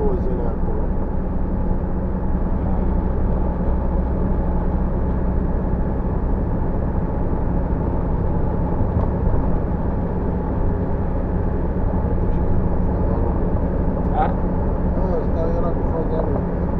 zile acolo. Ăsta era cu faza lui.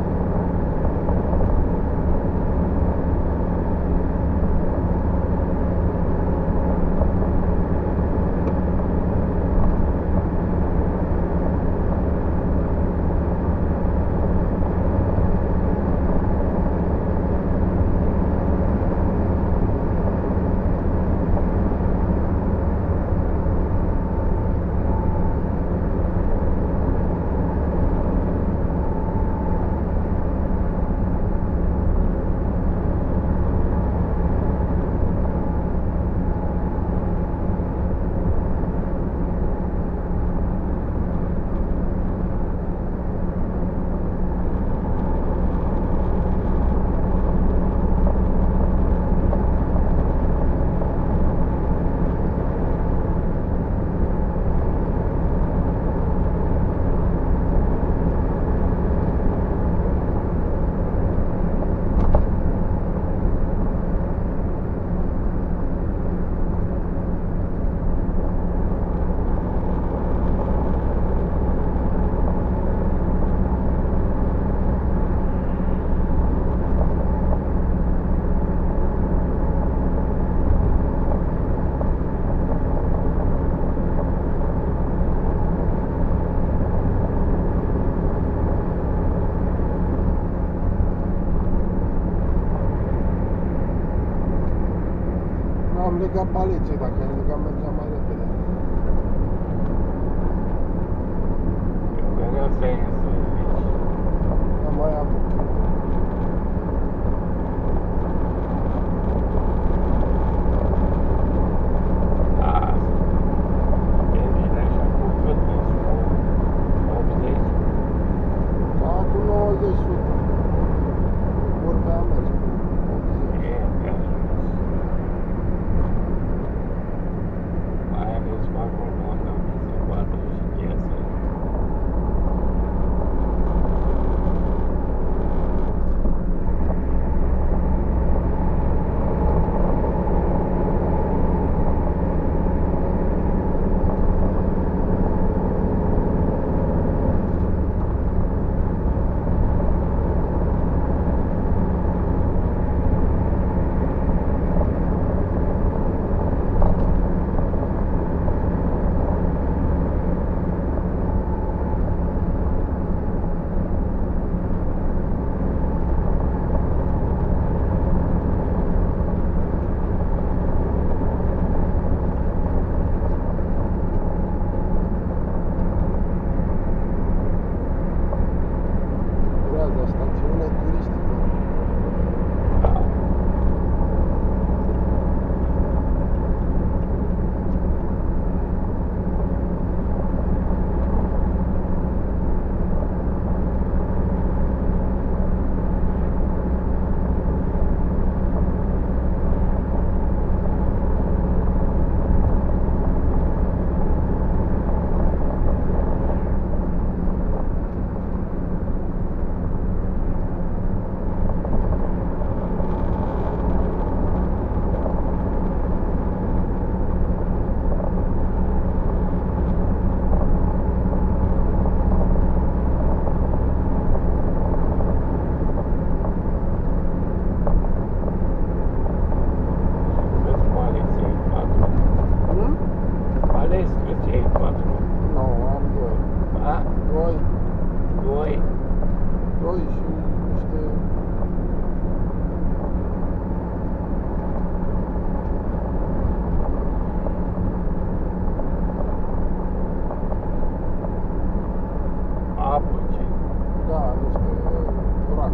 Am legat paleții, dacă am legat mergeam mai repede. Eu să ies aici. Am mai apuc. Da. Bine, așa cu cât mergi cu 80. Da, cu 90%. Vorbea mers cu 80. E, pe ajuns. Mai ales pe acolo unde mi se poate și piesele. Durează stațiune turistică. Da. Câți paleți ai? 4? Nu? Ales câți ai? 4? Nu, am 2. A? 2. 2? 2 și niște... Apă, ce? Da, niște rac.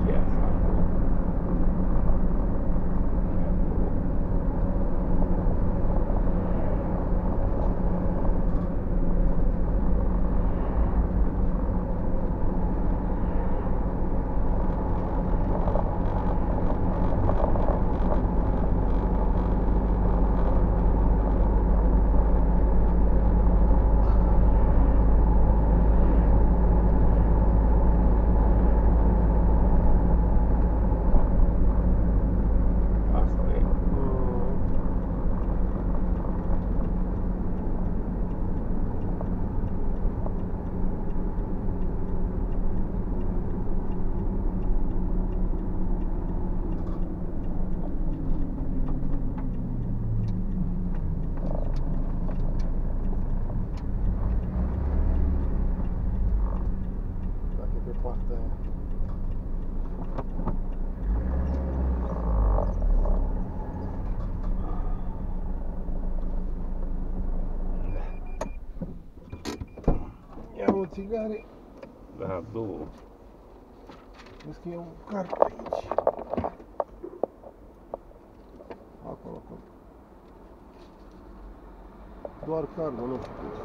Chiesa. Asta e. Dacă e pe partea aia. Ia o țigare. Da, două. Vezi că e un card pe aici. Acolo. Doar cardul, nu știu.